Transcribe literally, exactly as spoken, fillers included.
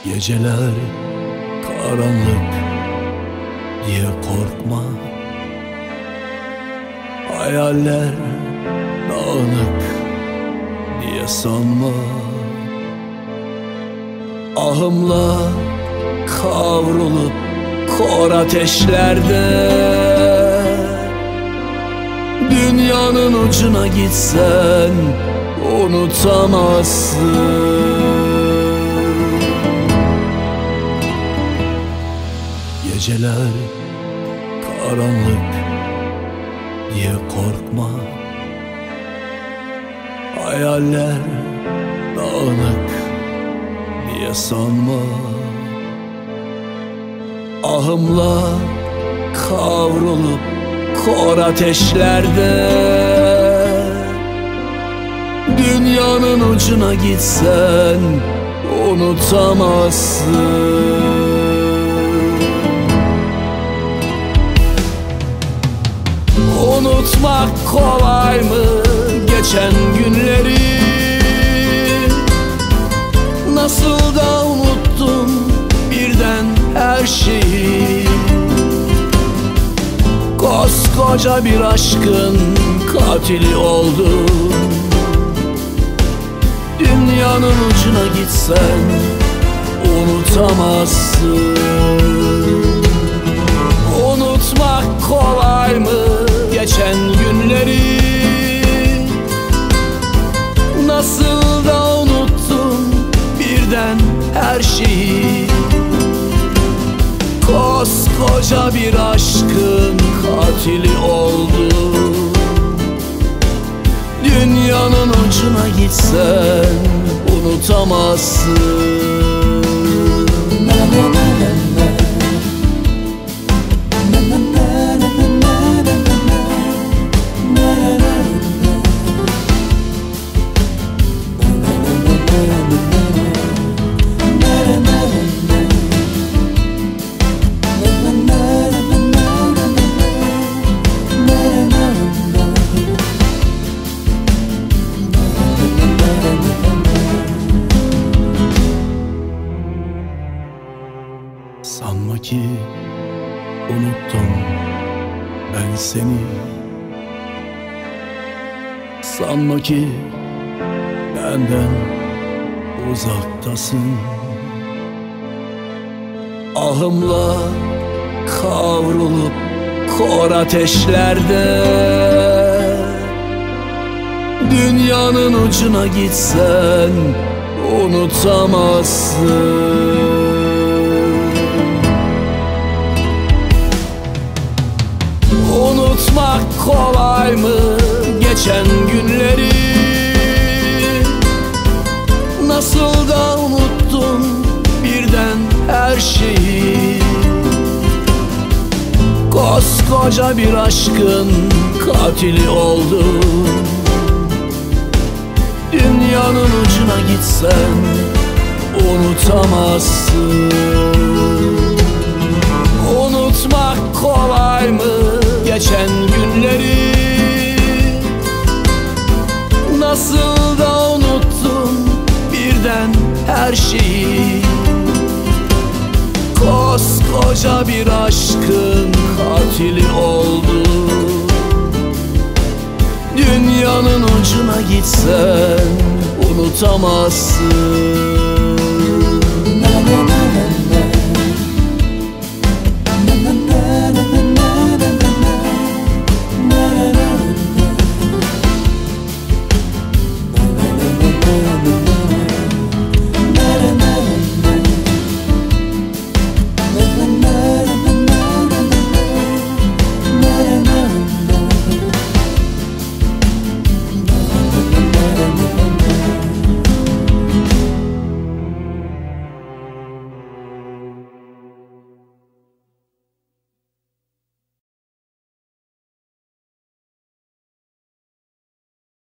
Geceler karanlık diye korkma, hayaller dağınık diye sanma. Ahımla kavrulup kor ateşlerde dünyanın ucuna gitsen unutamazsın. Geceler karanlık diye korkma, hayaller dağınık diye sanma. Ahımla kavrulup kor ateşlerde dünyanın ucuna gitsen unutamazsın. Unutmak kolay mı geçen günleri? Nasıl da unuttum birden her şeyi. Koskoca bir aşkın katili oldum. Dünyanın ucuna gitsen unutamazsın. Unutmak kolay mı geçen günleri? Nasıl da unuttum birden her şeyi. Koskoca bir aşkın katili oldum. Dünyanın ucuna gitsen unutamazsın. Sanma ki unuttum ben seni. Sanma ki benden uzaktasın. Ahımla kavrulup kor ateşlerde dünyanın ucuna gitsen unutamazsın. Unutmak kolay mı geçen günleri? Nasıl da unuttum birden her şeyi. Koskoca bir aşkın katili oldum. Dünyanın ucuna gitsen unutamazsın. Unutmak kolay mı geçen günleri? Nasıl da unuttum birden her şeyi. Koskoca bir aşkın katili oldum. Dünyanın ucuna gitsen unutamazsın.